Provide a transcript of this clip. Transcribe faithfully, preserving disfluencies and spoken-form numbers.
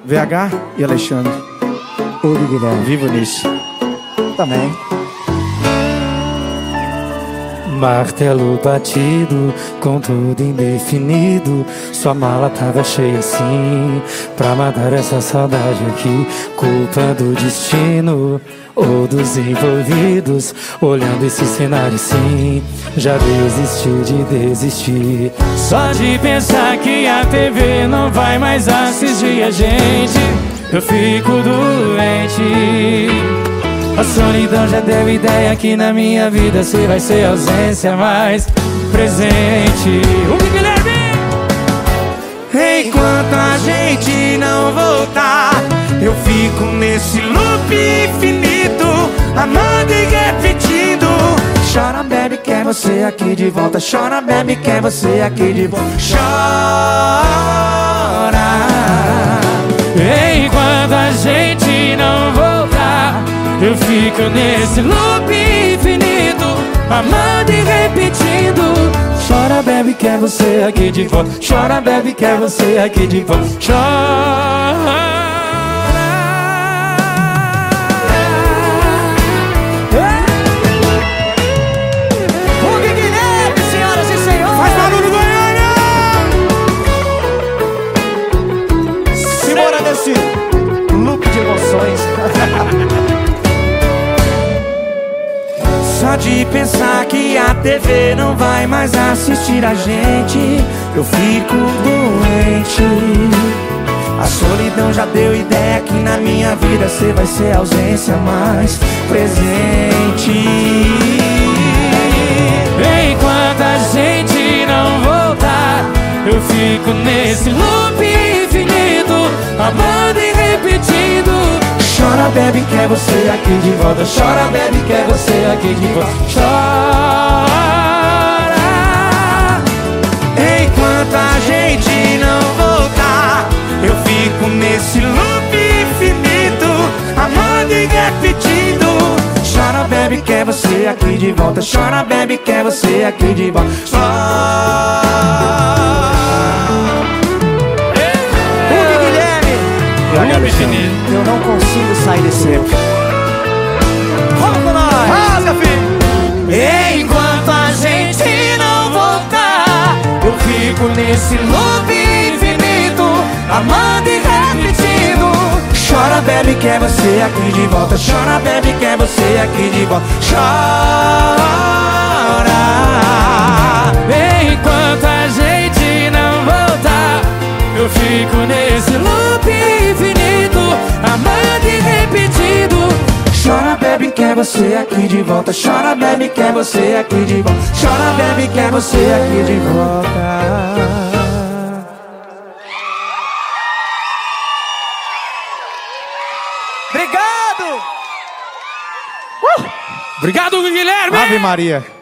V H e Alexandre. Ô, Guilherme. Vivo nisso. Também. Martelo batido, com tudo indefinido. Sua mala tava cheia assim, pra matar essa saudade aqui. Culpa do destino ou dos envolvidos. Olhando esse cenário assim, já desisti de desistir. Só de pensar que a T V não vai mais assistir a gente, eu fico doente. A solidão já deu ideia que na minha vida você vai ser ausência mais presente. O Guilherme! Enquanto a gente não voltar, eu fico nesse loop infinito, amando e repetindo. Chora, bebe, quer você aqui de volta. Chora, bebe, quer você aqui de volta. Chora. Enquanto a gente não voltar, eu fico nesse loop infinito, amando e repetindo. Chora, bebe, quer você aqui de volta. Chora, bebe, quer você aqui de volta. Chora. O Guilherme, senhoras e senhores. Faz barulho, Goiânia! Simbora nesse loop de emoções. Só de pensar que a T V não vai mais assistir a gente, eu fico doente. A solidão já deu ideia que na minha vida você vai ser a ausência mais presente. Enquanto a gente não voltar, eu fico nesse loop infinito, amando e repetindo. Chora, bebe, quer você aqui de volta. Chora, bebe, quer você aqui de volta. Chora. Enquanto a gente não voltar, eu fico nesse loop infinito, amando e repetindo. Chora, bebe, quer você aqui de volta. Chora, bebe, quer você aqui de volta. Eu não consigo sair desse loop. Vamos com nós! Rasga, filho! Enquanto a gente não voltar, eu fico nesse loop infinito, amando e repetindo. Chora, bebe, quer você aqui de volta. Chora, bebe, quer você aqui de volta. Chora. Enquanto a gente não voltar, eu fico nesse loop infinito, amando e repetindo. Chora, bebe, quer você aqui de volta. Chora, bebe, quer você aqui de volta. Chora, bebe, quer você aqui de volta. Obrigado! Obrigado, Guilherme! Ave Maria.